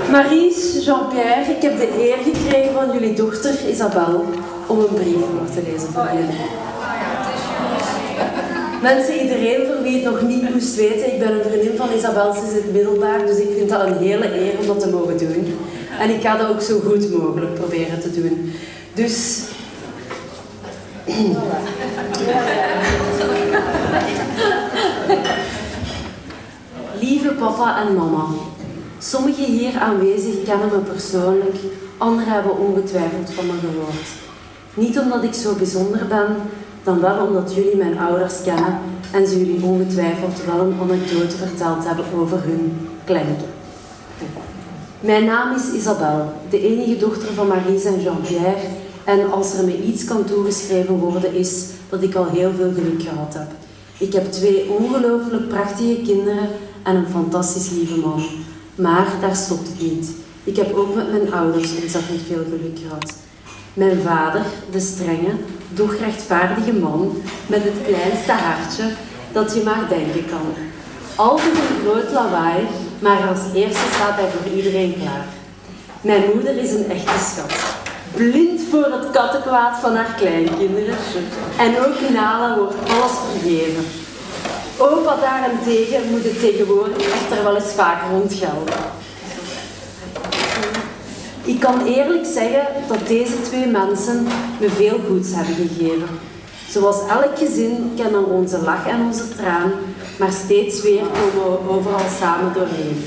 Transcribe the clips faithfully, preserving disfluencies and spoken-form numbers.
Maries, Jean-Pierre, ik heb de eer gekregen van jullie dochter Isabel om een brief voor te lezen voor jullie. Mensen, iedereen voor wie het nog niet moest weten, ik ben een vriendin van Isabel sinds het middelbaar, dus ik vind dat een hele eer om dat te mogen doen. En ik ga dat ook zo goed mogelijk proberen te doen. Dus... Lieve papa en mama, sommigen hier aanwezig kennen me persoonlijk, anderen hebben ongetwijfeld van me gehoord. Niet omdat ik zo bijzonder ben, dan wel omdat jullie mijn ouders kennen en ze jullie ongetwijfeld wel een anekdote verteld hebben over hun kleinkind. Mijn naam is Isabel, de enige dochter van Maries en Jean-Pierre, en als er me iets kan toegeschreven worden is dat ik al heel veel geluk gehad heb. Ik heb twee ongelooflijk prachtige kinderen en een fantastisch lieve man. Maar daar stopt het niet. Ik heb ook met mijn ouders ontzettend veel geluk gehad. Mijn vader, de strenge, doch rechtvaardige man met het kleinste hartje dat je maar denken kan. Altijd een groot lawaai, maar als eerste staat hij voor iedereen klaar. Mijn moeder is een echte schat. Blind voor het kattenkwaad van haar kleinkinderen. En ook Nala wordt alles vergeven. Opa daarentegen moet het tegenwoordig echter wel eens vaker ontgelden. Ik kan eerlijk zeggen dat deze twee mensen me veel goeds hebben gegeven. Zoals elk gezin kennen we onze lach en onze traan, maar steeds weer komen we overal samen doorheen.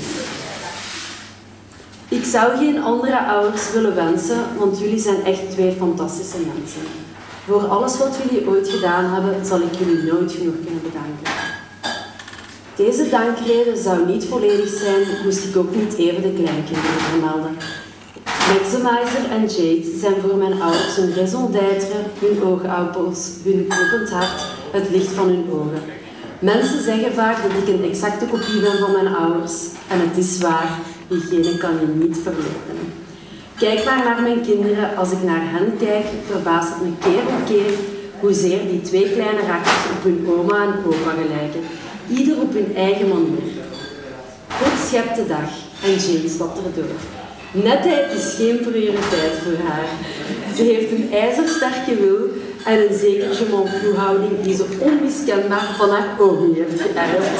Ik zou geen andere ouders willen wensen, want jullie zijn echt twee fantastische mensen. Voor alles wat jullie ooit gedaan hebben, zal ik jullie nooit genoeg kunnen bedanken. Deze dankrede zou niet volledig zijn, moest ik ook niet even de kleinkinderen vermelden. Maximizer en Jade zijn voor mijn ouders hun raison d'être, hun oogappels, hun kloppend hart, het licht van hun ogen. Mensen zeggen vaak dat ik een exacte kopie ben van mijn ouders. En het is waar, diegene kan je niet verleden. Kijk maar naar mijn kinderen, als ik naar hen kijk, verbaast het me keer op keer hoezeer die twee kleine rakjes op hun oma en opa gelijken. Ieder op hun eigen manier. God schept de dag en Jade stapt erdoor. Netheid is geen prioriteit voor haar. Ze heeft een ijzersterke wil en een zeker je m'en fous houding die ze onmiskenbaar van haar ogen heeft geërfd.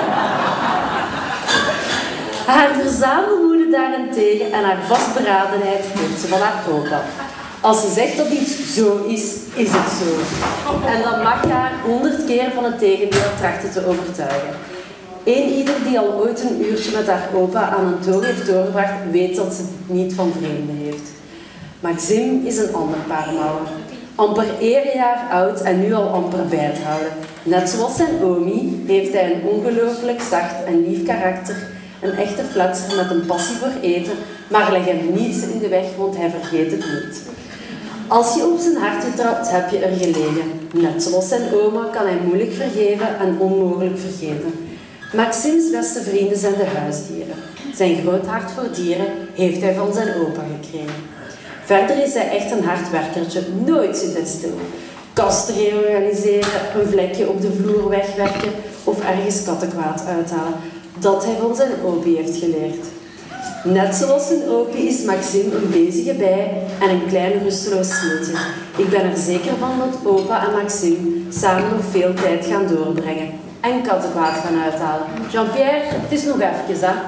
Haar verzamelwoede daarentegen en haar vastberadenheid heeft ze van haar opa. Als ze zegt dat iets zo is, is het zo. En dan mag je haar honderd keer van het tegendeel trachten te overtuigen. Eén ieder die al ooit een uurtje met haar opa aan een toog heeft doorgebracht, weet dat ze het niet van vreemden heeft. Maxime is een ander paar mouwen. Amper één jaar oud en nu al amper bij te houden. Net zoals zijn omi heeft hij een ongelooflijk zacht en lief karakter, een echte fletser met een passie voor eten, maar leg hem niets in de weg, want hij vergeet het niet. Als je op zijn hart trapt, heb je er gelegen. Net zoals zijn oma kan hij moeilijk vergeven en onmogelijk vergeten. Maxime's beste vrienden zijn de huisdieren. Zijn groot hart voor dieren heeft hij van zijn opa gekregen. Verder is hij echt een hard werkertje, nooit zit hij stil. Kasten reorganiseren, een vlekje op de vloer wegwerken of ergens kattenkwaad uithalen. Dat hij van zijn opie heeft geleerd. Net zoals zijn opie is Maxime een bezige bij en een klein rusteloos zieltje. Ik ben er zeker van dat opa en Maxime samen nog veel tijd gaan doorbrengen. En kattenkwaad gaan uithalen. Jean-Pierre, het is nog even, hè.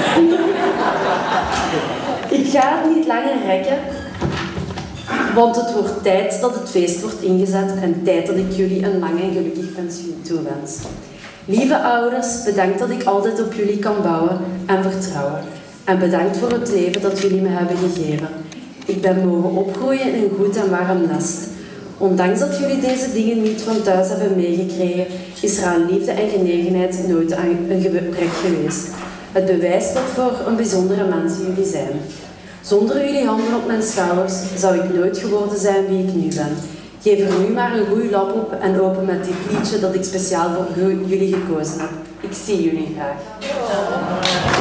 Ik ga het niet langer rekken, want het wordt tijd dat het feest wordt ingezet en tijd dat ik jullie een lang en gelukkig pensioen toewens. Lieve ouders, bedankt dat ik altijd op jullie kan bouwen en vertrouwen. En bedankt voor het leven dat jullie me hebben gegeven. Ik ben mogen opgroeien in een goed en warm nest. Ondanks dat jullie deze dingen niet van thuis hebben meegekregen, is er aan liefde en genegenheid nooit een gebrek geweest. Het bewijst wat voor een bijzondere mensen jullie zijn. Zonder jullie handen op mijn schouders zou ik nooit geworden zijn wie ik nu ben. Geef er nu maar een goeie lap op en open met dit liedje dat ik speciaal voor jullie gekozen heb. Ik zie jullie graag.